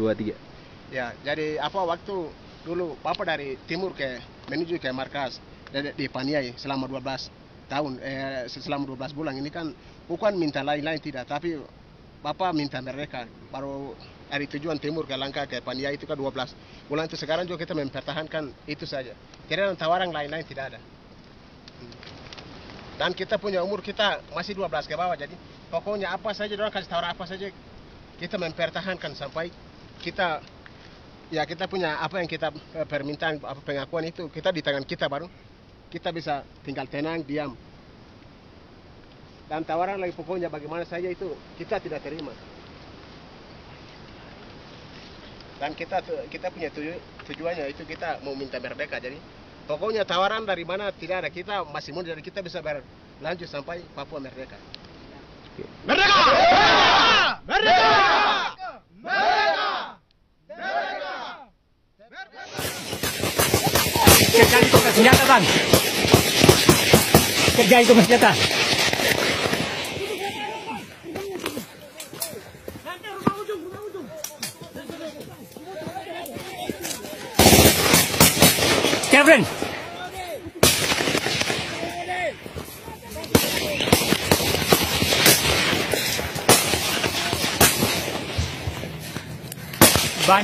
2, 3. Ya, jadi apa waktu dulu Bapak dari timur menuju ke markas di Paniai selama 12 tahun, selama 12 bulan ini kan bukan minta lain-lain tidak, tapi Bapak minta mereka baru dari tujuan timur ke Langka ke Paniai itu kan 12 bulan itu. Sekarang juga kita mempertahankan itu saja. Tidak ada tawaran lain-lain, tidak ada. Dan kita punya umur kita masih 12 ke bawah, jadi pokoknya apa saja orang kasih tawaran apa saja kita mempertahankan sampai kita punya apa yang kita permintaan, apa pengakuan itu kita di tangan kita, baru kita bisa tinggal tenang diam. Dan tawaran lagi pokoknya bagaimana saja itu kita tidak terima. Dan kita punya tujuannya itu kita mau minta merdeka, jadi pokoknya tawaran dari mana tidak ada, kita masih muda, jadi kita bisa berlanjut sampai Papua merdeka. Merdeka! Merdeka! Merdeka! Merdeka! Kerjaan itu senjata, Bang. Kerjaan itu senjata. Kevin. Ban.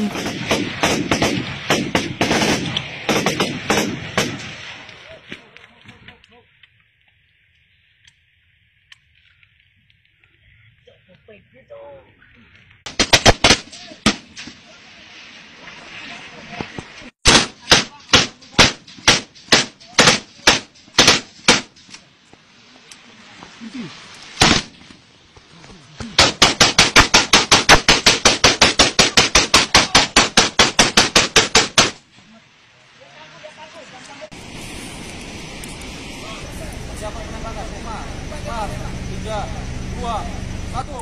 Siapa yang menang? 5, 4, 3, 2, 1.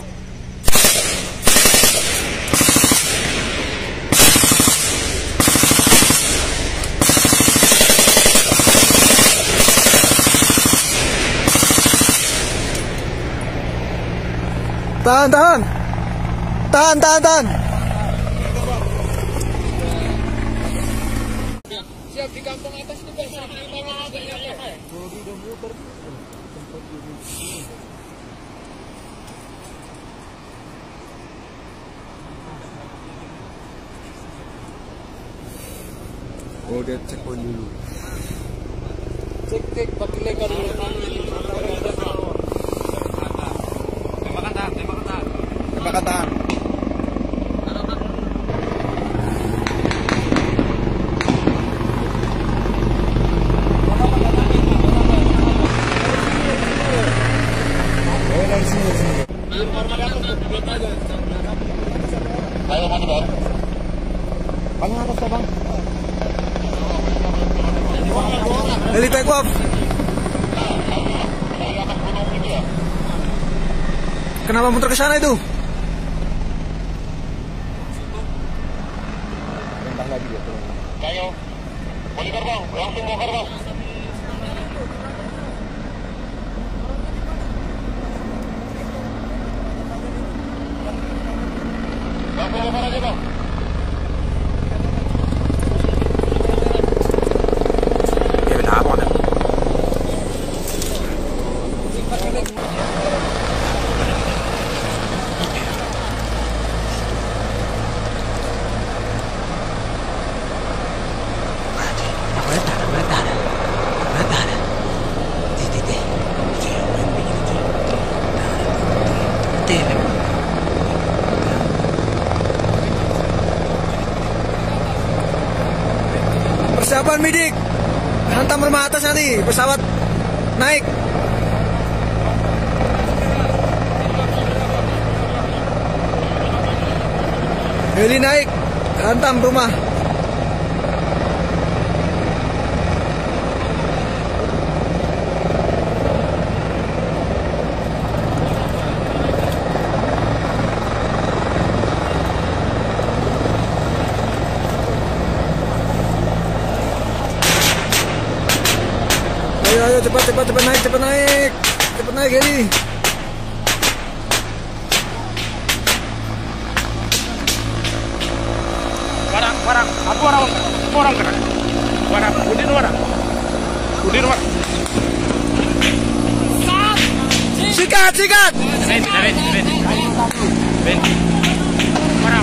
Tahan, tahan. Tahan, tahan, tahan. Siap di kampung atas itu Pak. Oh, dia cek poin dulu. Cek pakai lekar dulu. Tembakan tahan. Bang atas ya, Bang. Heli take off. Kenapa muter ke sana itu? Tentang lagi ya, tuh. Ayo. Bongkar, Bang. Langsung bongkar, Bang. Langsung bongkar aja, Bang. Persiapan midik. Hantam rumah atas nanti. Pesawat naik. Heli naik. Hantam rumah. Ayo cepat naik Heli. orang kena. Udin orang. Sikat. Ben. Parang.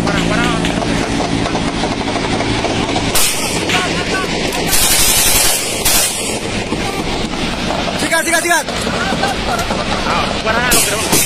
Sikat. Parang ano, pero